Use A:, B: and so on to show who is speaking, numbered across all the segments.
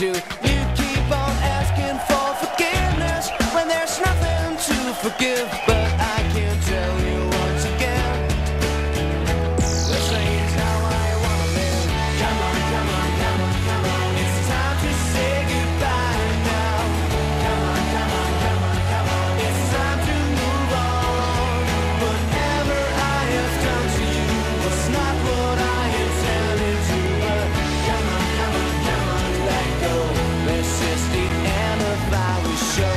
A: to. You keep on asking for forgiveness when there's nothing to forgive. But I can tell you once again, this ain't how I wanna live. Come on, come on, come on, come on. It's time to say goodbye now. Come on, come on, come on, come on. It's time to move on. Whatever I have done to you was not what I intended to. But come on, come on, come on, let go. This is the end of our show.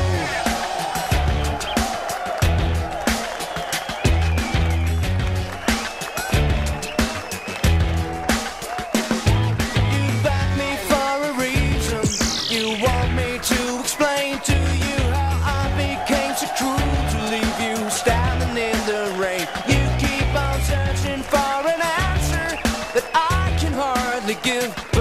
A: You back me for a reason. You want me to explain to you how I became so cruel to leave you standing in the rain. You keep on searching for an answer that I can hardly give.